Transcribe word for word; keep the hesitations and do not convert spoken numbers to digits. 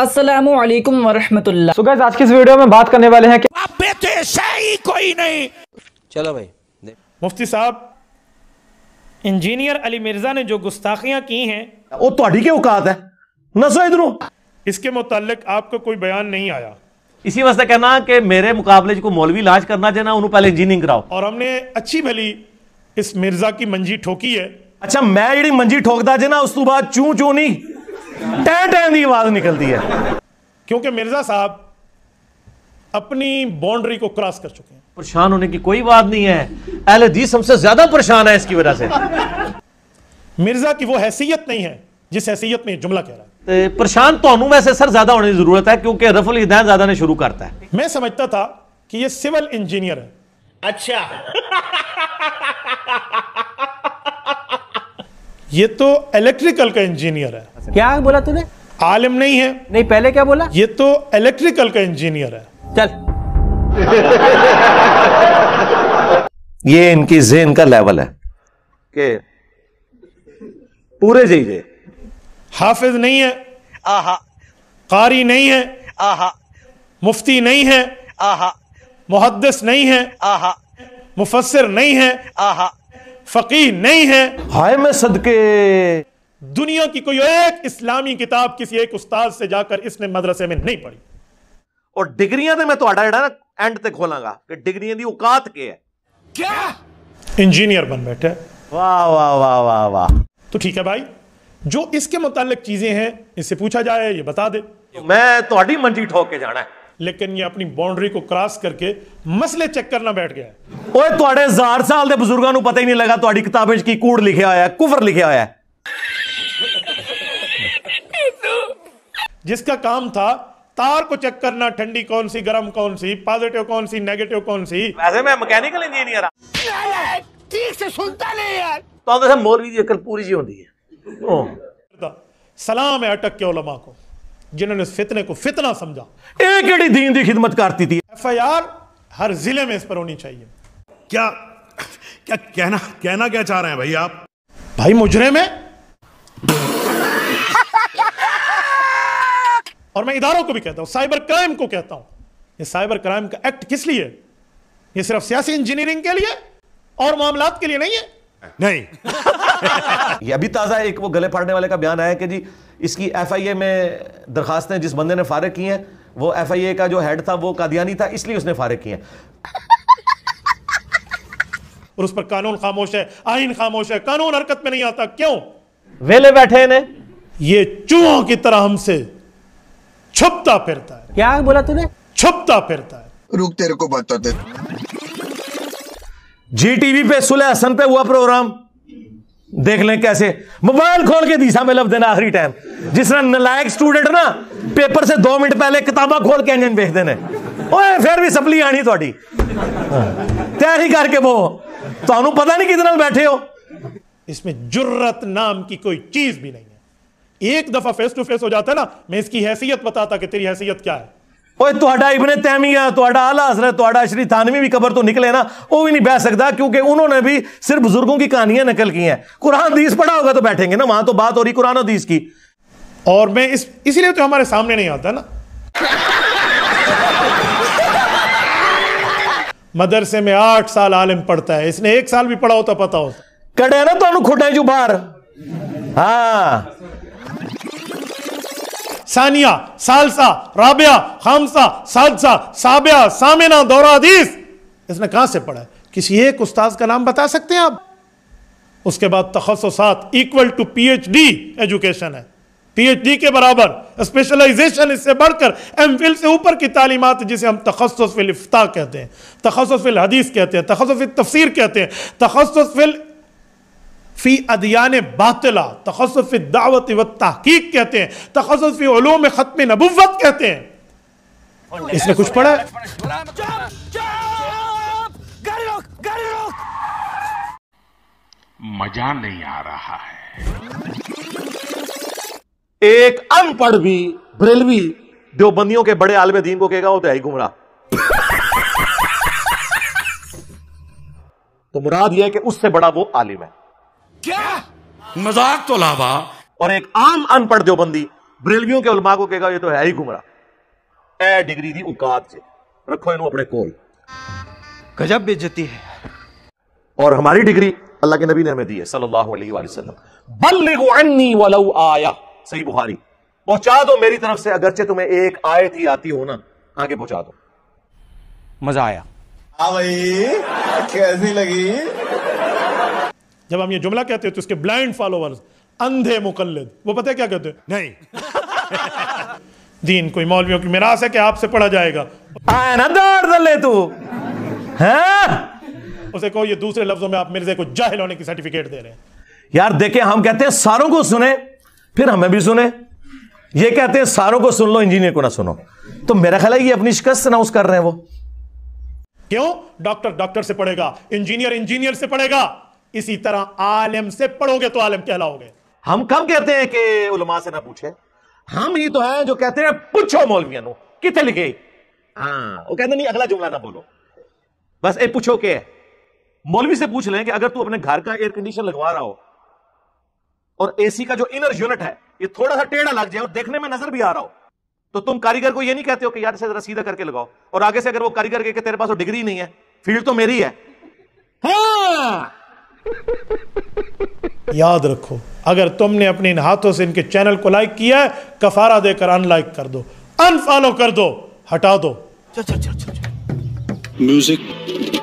अस्सलामु अलैकुम वरहमतुल्लाह। So guys, आज की इस वीडियो में बात करने वाले हैं कि बेटे सही कोई नहीं। चलो भाई, मुफ्ती साहब, इंजीनियर अली मिर्जा ने जो गुस्ताखियां की हैं वो ਤੁਹਾਡੀ ਕੀ औकात है? नसो इधरों। इसके मुतालिक आपको कोई बयान नहीं आया। इसी वास्ते कहना कि मेरे मुकाबले को मौलवी इलाज करना चाहिए ना, उन्होंने पहले इंजीनियरिंग कराओ। और हमने अच्छी भली इस मिर्जा की मंजी ठोकी है। अच्छा, मैं जी मंजी ठोकदा जे ना, उस तो बाद चू चू नहीं टैं टैं की आवाज निकलती है, क्योंकि मिर्जा साहब अपनी बाउंड्री को क्रॉस कर चुके हैं। परेशान होने की कोई बात नहीं है, अहले हदीस हमसे ज्यादा परेशान है इसकी वजह से। मिर्जा की वो हैसियत नहीं है जिस हैसियत में जुमला कह रहा है। तो परेशान तो वैसे सर ज्यादा होने की जरूरत है, क्योंकि रफुल हिदायत ज्यादा ने शुरू करता है। मैं समझता था कि ये सिविल इंजीनियर है। अच्छा ये तो इलेक्ट्रिकल का इंजीनियर है। क्या बोला तूने? आलिम नहीं है। नहीं, पहले क्या बोला? ये तो इलेक्ट्रिकल का इंजीनियर है। चल ये इनकी ज़हन का लेवल है कि पूरे जाइए। हाफिज नहीं है, आहा, कारी नहीं है, आहा, मुफ्ती नहीं है, आहा, मुहद्दिस नहीं है, आहा, मुफस्सिर नहीं है, आहा, फकीह नहीं है। हाय मैं सदके, दुनिया की कोई एक इस्लामी किताब किसी एक उस्ताद से जाकर इसने मदरसे में नहीं पढ़ी। और डिग्रियां तो मैं ਤੁਹਾਡਾ ਜਿਹੜਾ ना एंड तक खोलांगा कि डिग्रियां दी औकात क्या है। क्या इंजीनियर बन बैठे। वाह वाह वाह वाह वाह। तो ठीक है भाई, जो इसके मुतालिक चीजें हैं इससे पूछा जाए, ये बता दे। मैं ਤੁਹਾਡੀ मंजी ठोक के जाना है। लेकिन ये अपनी बाउंड्री को क्रॉस करके मसले चेक करना बैठ गया है। ओए ਤੁਹਾਡੇ हजार साल के बुजुर्गों को पता ही नहीं लगा ਤੁਹਾਡੀ किताबें की कूड़ लिखा होया है, कुफर लिखा होया है। जिसका काम था तार को चेक करना, ठंडी कौन सी, गर्म कौन सी, पॉजिटिव कौन सी, नेगेटिव कौन सी। वैसे मैं मैकेनिकल इंजीनियर हां। ठीक से सुनता नहीं यार। तो तो मौलवी की अकल पूरी जी होती है। सलाम है अटक के उलमा को जिन्होंने इस फितने को फितना समझा। एक एड़ी दीन दी खिदमत करती थी। एफ आई आर हर जिले में इस पर होनी चाहिए। क्या क्या कहना कहना क्या चाह रहे हैं भाई आप? भाई मुजरिम है। और मैं इदारों को भी कहता हूं, साइबर क्राइम को कहता हूं, ये साइबर क्राइम का एक्ट किस लिए? ये सिर्फ सियासी इंजीनियरिंग के लिए और मामलात के लिए नहीं है। नहीं। ये अभी ताजा एक वो गले फाड़ने वाले का बयान आया कि जी इसकी एफआईए में दरखास्तें जिस बंदे ने फारिग की हैं, वो एफआईए का जो हेड था वो कादियानी था, इसलिए उसने फारिग की हैं। और उस पर कानून खामोश है, आईन खामोश है, कानून हरकत में नहीं आता। क्यों? वेले बैठे ने ये चूहों की तरह हमसे छुपता फिरता है। क्या बोला तूने? छुपता फिरता है। रुक, तेरे को बताते। जी टीवी पे सुलह हसन पे हुआ प्रोग्राम देख लें, कैसे मोबाइल खोल के दिशा में लब देना आखिरी टाइम। जिसने नलायक स्टूडेंट ना पेपर से दो मिनट पहले किताबा खोल के इंजन देख देने, ओए फिर भी सप्ली आनी थोड़ी तैयारी करके वो तो पता नहीं कितने बैठे हो। इसमें जुर्रत नाम की कोई चीज भी नहीं है। एक दफा फेस टू फेस हो जाता है ना, मैं इसकी हैसियत बताता कि तेरी हैसियत क्या है। ओए तुहाडा इब्ने तैमिया, तुहाडा आला हज़रत, तुहाडा श्री थानवी भी कबर तो निकले ना, वो भी नहीं बैठ सकता, क्योंकि उन्होंने भी सिर्फ बुजुर्गों की कहानियां नकल की हैं। कुरान हदीस पढ़ा होगा तो बैठेंगे ना, वहां तो बात हो रही कुरान हदीस की। और मैं इस इसलिए तो हमारे सामने नहीं आता ना। मदरसे में आठ साल आलिम पढ़ता है, इसने एक साल भी पढ़ा होता पता होता। कड़े ना तो खुटे जो बाहर। हाँ, सानिया, सालसा, राबिया, खामसा, सादसा, साबिया, सामिना, दौरा हदीस इसने कहां से पढ़ा है? किसी एक उस्ताद का नाम बता सकते हैं आप? उसके बाद तखस्सुसात इक्वल टू पीएचडी एजुकेशन है। पीएचडी के बराबर स्पेशलाइजेशन, इससे बढ़कर एमफिल से ऊपर की तालीमात, जिसे हम तखस्सुस फिल इफ्ता कहते हैं, तखस्सुस फिल हदीस कहते हैं, तखस्सुस फिल तफसीर कहते हैं, तखस्सुस फिल फी अदियान बातिला, तखस्सुस फी दावत व तहकीक कहते हैं, तखस्सुस फी उलूम खत्म नबुव्वत कहते हैं। इसने कुछ पढ़ा है? मजा नहीं आ रहा है। एक अनपढ़ भी बरेलवी देवबंदियों के बड़े आलिम दीन को कहेगा वो तो है ही गुमराह। तो मुराद यह है कि उससे बड़ा वो आलिम है। क्या मजाक तो लावा। और एक आम अनपढ़ देवबंदी बरेलवियों के उलमा को कहेगा ये तो है ही गुमराह। ए डिग्री दी औकात से रखो इन्हों अपने कोल। गजब बेइज्जती है। और हमारी डिग्री अल्लाह के नबी ने हमें दी है सल्लल्लाहु अलैहि वसल्लम, बल्लिगु अन्नी वलौ आया, सही बुखारी, पहुंचा दो मेरी तरफ से अगरचे तुम्हें एक आयत ही आती हो ना, आगे पहुंचा दो। मजा आया। हाँ भाई, कैसी लगी? जब हम ये जुमला कहते हैं तो इसके ब्लाइंड फॉलोवर्स, अंधे मुकल्लिद, वो पता है क्या कहते हैं? नहीं। दीन कोई मौलवियों की मिरास है कि आपसे पढ़ा जाएगा। आए ना दौड़ दले तू हैं? उसे कहो ये दूसरे लफ्जों में आप मिर्जे को जाहिल होने की सर्टिफिकेट दे रहे हैं। यार देखे, हम कहते हैं सारों को सुने फिर हमें भी सुने, ये कहते हैं सारों को सुन लो इंजीनियर को ना सुनो। तो मेरा ख्याल है ये अपनी शिकस्त अनाउंस कर रहे हैं वो। क्यों? डॉक्टर डॉक्टर से पढ़ेगा, इंजीनियर इंजीनियर से पढ़ेगा, इसी तरह आलिम से पढ़ोगे तो आलिम कहलाओगे। हम कब कहते हैं कि उलमा से ना पूछे? हम ही तो हैं जो कहते हैं पूछो मौलवियों को कितने लिखे। हाँ, वो कहते नहीं अगला जुमला ना बोलो, बस ए पूछो के है। मौलवी से पूछ लें कि अगर तू अपने घर का एयर कंडीशन लगवा रहा हो और एसी का जो इनर यूनिट है ये थोड़ा सा टेढ़ा लग जाए और देखने में नजर भी आ रहा हो, तो तुम कारीगर को ये नहीं कहते हो कि यार इसे जरा सीधा करके लगाओ, और आगे से अगर वो कारीगर कहे कि तेरे पास तो डिग्री नहीं है, फील्ड तो मेरी है। हाँ। याद रखो, अगर तुमने अपने इन हाथों से इनके चैनल को लाइक किया है, कफारा देकर अनलाइक कर दो, अनफॉलो कर दो, हटा दो। चल चल चल चल म्यूजिक